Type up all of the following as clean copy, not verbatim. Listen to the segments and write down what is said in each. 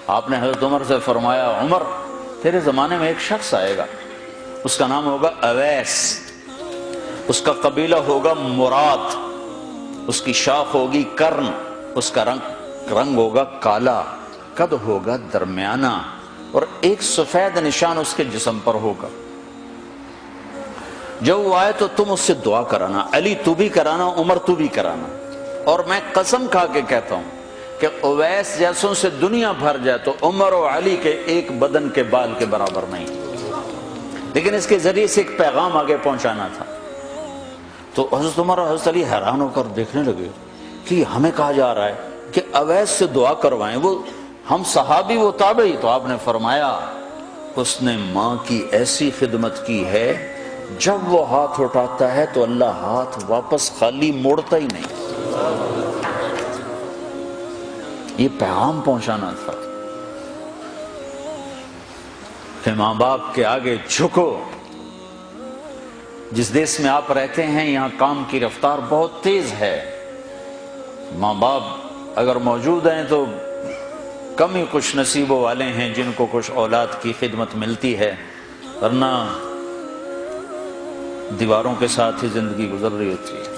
آپ نے حضرت عمر سے فرمایا عمر تیرے زمانے میں ایک شخص آئے گا، اس کا نام ہوگا اویس، اس کا قبیلہ ہوگا مراد، اس کی شاخ ہوگی کرن، اس کا رنگ ہوگا کالا، قد ہوگا درمیانہ، اور ایک سفید نشان اس کے جسم پر ہوگا۔ جب وہ آئے تو تم اس سے دعا کرانا، علی تو بھی کرانا، عمر تو بھی کرانا، اور میں قسم کھا کے کہتا ہوں کہ اویس جیسوں سے دنیا بھر جائے تو عمر و علی کے ایک بدن کے بال کے برابر نہیں، لیکن اس کے ذریعے سے ایک پیغام آگے پہنچانا تھا۔ تو حضرت عمر اور حضرت علی حیران ہو کر دیکھنے لگے کہ ہمیں کہا جا رہا ہے کہ اویس سے دعا کروائیں، وہ ہم صحابی وہ تابعی۔ تو آپ نے فرمایا اس نے ماں کی ایسی خدمت کی ہے، جب وہ ہاتھ اٹھاتا ہے تو اللہ ہاتھ واپس خالی موڑتا ہی نہیں۔ یہ پیغام پہنچانا تھا کہ ماں باپ کے آگے جھکو۔ جس دیش میں آپ رہتے ہیں یہاں کام کی رفتار بہت تیز ہے، ماں باپ اگر موجود ہیں تو کم ہی خوش نصیبوں والے ہیں جن کو کچھ اولاد کی خدمت ملتی ہے، ورنہ دیواروں کے ساتھ ہی زندگی گزر رہی ہوتی ہے۔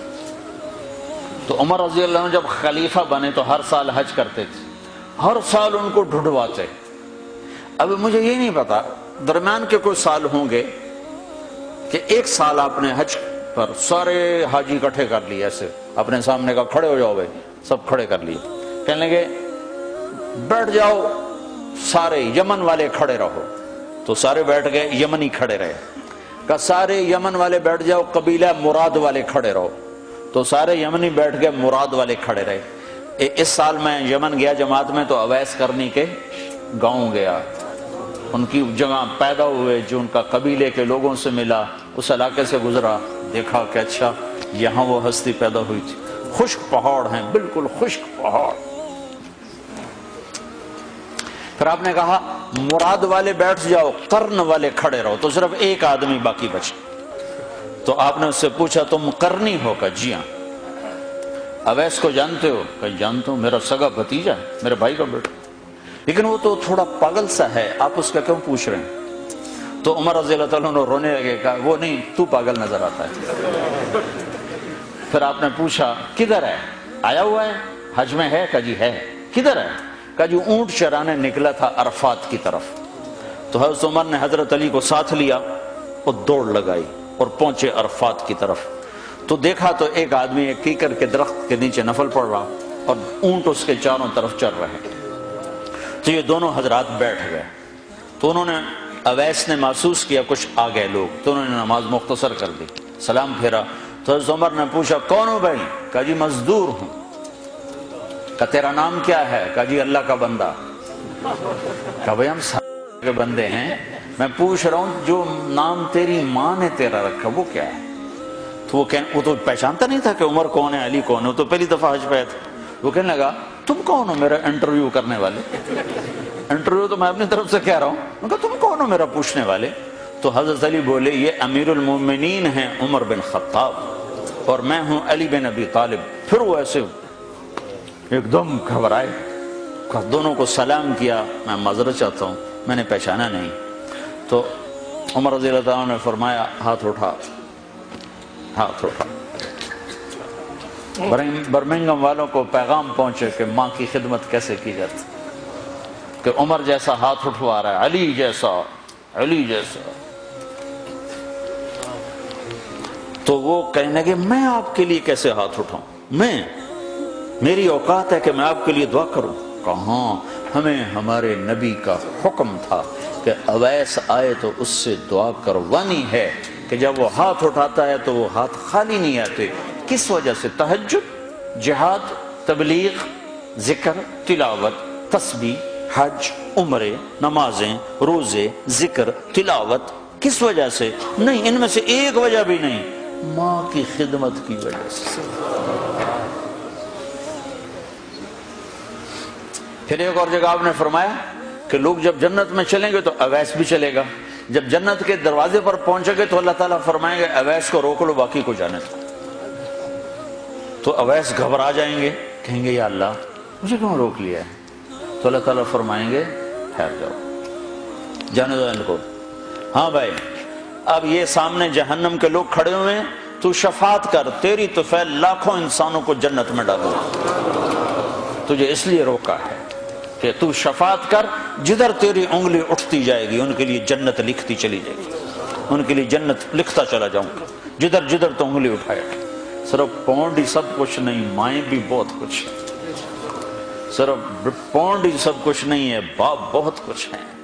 تو عمر رضی اللہ عنہ جب خلیفہ بنے تو ہر سال حج کرتے تھے، ہر سال ان کو ڈھونڈواتے۔ اب مجھے یہ نہیں پتا درمیان کے کوئی سال ہوں گے کہ ایک سال آپ نے حج پر سارے حاجی اکٹھے کر لیے، ایسے اپنے سامنے کا کھڑے ہو جاؤ بھائی، سب کھڑے کر لیے، کہنے لگے بیٹھ جاؤ سارے یمن والے کھڑے رہو، تو سارے بیٹھ گئے، یمنی کھڑے رہے، کہا سارے یمن والے بیٹھ جاؤ، قبیلہ مراد والے کھڑے رہو، تو سارے یمنی بیٹھ گئے، مراد والے کھڑے رہے۔ اس سال میں یمن گیا جماعت میں تو اویس کرنی کے گاؤں گیا، ان کی جگہ پیدا ہوئے، جو ان کا قبیلے کے لوگوں سے ملا، اس علاقے سے گزرا، دیکھا کہ اچھا یہاں وہ ہستی پیدا ہوئی تھی۔ خشک پہاڑ ہیں، بالکل خشک پہاڑ۔ پھر آپ نے کہا مراد والے بیٹھ جاؤ، قرن والے کھڑے رہو، تو صرف ایک آدمی باقی بچا۔ تو آپ نے اس سے پوچھا تم قرنی ہو؟ کہ جی ہاں۔ اویس کو جانتے ہو؟ کہ جانتا ہوں، میرا سگا بھتیجا ہے، میرے بھائی کا بیٹا، لیکن وہ تو تھوڑا پاگل سا ہے، آپ اس کا کیوں پوچھ رہے ہیں؟ تو عمر رضی اللہ تعالیٰ عنہ رونے لگے، کہا وہ نہیں، تو پاگل نظر آتا ہے۔ پھر آپ نے پوچھا کدھر ہے؟ آیا ہوا ہے حج میں؟ ہے؟ کہ جی ہے۔ کدھر ہے؟ کہ جو اونٹ چرانے نکلا تھا عرفات کی طرف۔ تو حضرت عمر نے حضرت علی کو ساتھ لیا اور دوڑ لگائی اور پہنچے عرفات کی طرف، تو دیکھا تو ایک آدمی ایک کیکر کے درخت کے نیچے نفل پڑ رہا اور اونٹ اس کے چاروں طرف چل رہے۔ تو یہ دونوں حضرات بیٹھ گئے، تو انہوں نے اویس نے محسوس کیا کچھ آ گئے لوگ، تو انہوں نے نماز مختصر کر دی، سلام پھیرا۔ تو حضرت عمر نے پوچھا کون ہو بھائی؟ کہا جی مزدور ہوں۔ کہا تیرا نام کیا ہے؟ کہا جی اللہ کا بندہ۔ کہا بھائی ہم سارے کے بندے ہیں، میں پوچھ رہا ہوں جو نام تیری ماں نے تیرا رکھا وہ کیا ہے؟ تو وہ تو پہچانتا نہیں تھا کہ عمر کون ہے، علی کون ہے، وہ تو پہلی دفعہ حج پہ آیا تھا۔ وہ کہنے لگا تم کون ہو میرا انٹرویو کرنے والے؟ انٹرویو تو میں اپنی طرف سے کہہ رہا ہوں۔ میں کہا تم کون ہو میرا پوچھنے والے؟ تو حضرت علی بولے یہ امیر المومنین ہیں عمر بن خطاب اور میں ہوں علی بن ابی طالب۔ پھر وہ ایسے ایک دم گھبرائے، دونوں کو سلام کیا، میں معذرت چاہتا ہوں میں نے پہچانا نہیں۔ تو عمر رضی اللہ عنہ نے فرمایا ہاتھ اٹھا، ہاتھ اٹھا۔ برمنگم والوں کو پیغام پہنچے کہ ماں کی خدمت کیسے کی جاتی، کہ عمر جیسا ہاتھ اٹھوا رہا ہے، علی جیسا، علی جیسا۔ تو وہ کہنے لگے میں آپ کے لیے کیسے ہاتھ اٹھاؤں، میری اوقات ہے کہ میں آپ کے لیے دعا کروں؟ کہاں، ہمیں ہمارے نبی کا حکم تھا کہ اویس آئے تو اس سے دعا کروانی ہے، کہ جب وہ ہاتھ اٹھاتا ہے تو وہ ہاتھ خالی نہیں آتے۔ کس وجہ سے؟ تہجد، جہاد، تبلیغ، ذکر، تلاوت، تسبیح، حج، عمرے، نمازیں، روزے، ذکر، تلاوت۔ کس وجہ سے؟ نہیں، ان میں سے ایک وجہ بھی نہیں، ماں کی خدمت کی وجہ سے۔ پھر ایک اور جگہ آپ نے فرمایا کہ لوگ جب جنت میں چلیں گے تو اویس بھی چلے گا، جب جنت کے دروازے پر پہنچے گے تو اللہ تعالیٰ فرمائیں گے اویس کو روک لو باقی کو جانے دو۔ تو اویس گھبرا جائیں گے، کہیں گے یا اللہ مجھے کیوں روک لیا ہے؟ تو اللہ تعالیٰ فرمائیں گے ٹھہر جاؤ، جانے دو ان کو۔ ہاں بھائی، اب یہ سامنے جہنم کے لوگ کھڑے ہوئے ہیں، تو شفاعت کر، تیری تو فعل لاکھوں انسانوں کو جنت میں ڈالو، تجھے اس لیے روکا ہے کہ تو شفاعت کر، جدھر تیری انگلی اٹھتی جائے گی ان کے لیے جنت لکھتی چلی جائے گی، ان کے لیے جنت لکھتا چلا جاؤں گا، جدھر جدھر تو انگلی اٹھائے۔ صرف پونڈ ہی سب کچھ نہیں، مائیں بھی بہت کچھ ہے، صرف پونڈ ہی سب کچھ نہیں ہے، باپ بہت کچھ ہے۔